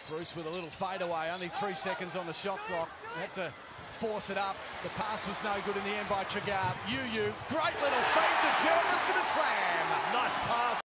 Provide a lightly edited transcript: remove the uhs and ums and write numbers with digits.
Bruce with a little fadeaway, only 3 seconds on the shot clock. Had to force it up. The pass was no good in the end by Trigard. Great little feed to Jervis for the slam. Nice pass.